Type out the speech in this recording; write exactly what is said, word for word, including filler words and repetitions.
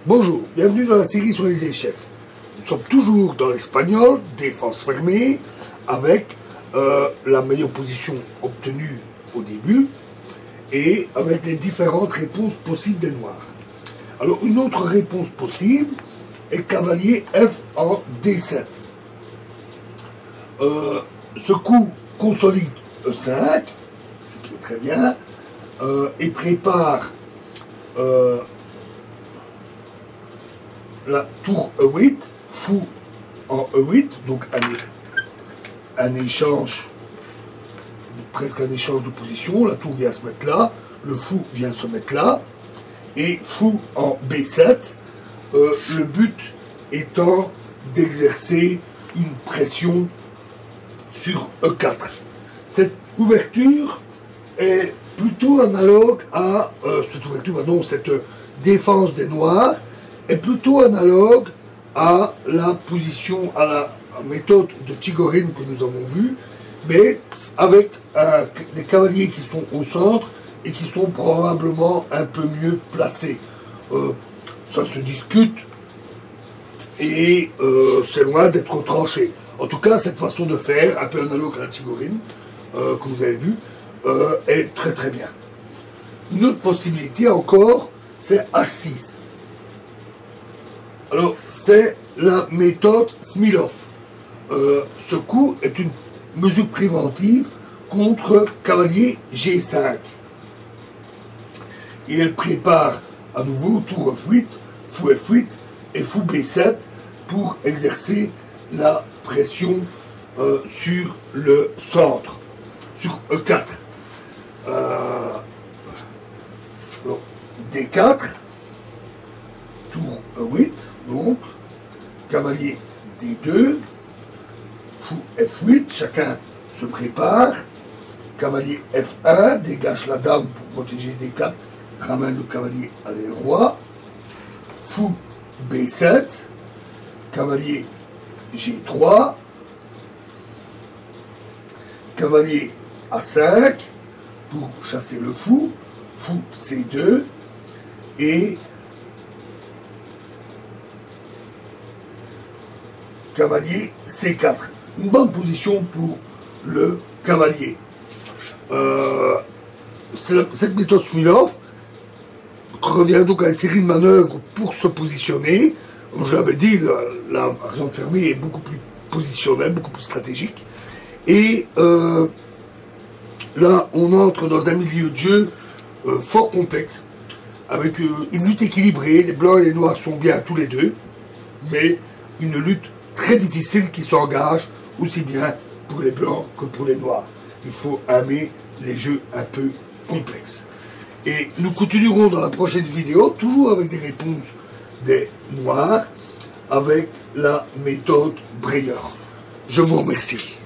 Bonjour, bienvenue dans la série sur les échecs. Nous sommes toujours dans l'espagnol, défense fermée, avec euh, la meilleure position obtenue au début et avec les différentes réponses possibles des noirs. Alors une autre réponse possible est cavalier F en D sept. Euh, ce coup consolide E cinq, ce qui est très bien, euh, et prépare euh, la tour E huit, fou en E huit, donc un, un échange, presque un échange de position. La tour vient se mettre là, le fou vient se mettre là, et fou en B sept, euh, le but étant d'exercer une pression sur E quatre. Cette ouverture est plutôt analogue à euh, cette ouverture, pardon, cette défense des noirs est plutôt analogue à la position, à la méthode de Chigorin que nous avons vue, mais avec euh, des cavaliers qui sont au centre et qui sont probablement un peu mieux placés. Euh, ça se discute et euh, c'est loin d'être tranché. En tout cas, cette façon de faire, un peu analogue à la Chigorin, euh, que vous avez vu, euh, est très très bien. Une autre possibilité encore, c'est H six. Alors, c'est la méthode Smilov. Euh, ce coup est une mesure préventive contre cavalier G cinq. Et elle prépare à nouveau tour F huit, fou F huit et fou B sept pour exercer la pression euh, sur le centre, sur E quatre. Euh, alors, D quatre, tour E huit, donc, cavalier D deux, fou F huit, chacun se prépare, cavalier F un, dégage la dame pour protéger D quatre, ramène le cavalier à l'aile roi, fou B sept, cavalier G trois, cavalier A cinq pour chasser le fou, fou C deux et cavalier C quatre. Une bonne position pour le cavalier. Euh, cette méthode Smilov revient donc à une série de manœuvres pour se positionner. Comme je l'avais dit, la variante fermée est beaucoup plus positionnelle, beaucoup plus stratégique. Et euh, là, on entre dans un milieu de jeu euh, fort complexe, avec euh, une lutte équilibrée. Les blancs et les noirs sont bien tous les deux, mais une lutte très difficile qui s'engage aussi bien pour les blancs que pour les noirs. Il faut aimer les jeux un peu complexes. Et nous continuerons dans la prochaine vidéo, toujours avec des réponses des noirs, avec la méthode Breyer. Je vous remercie.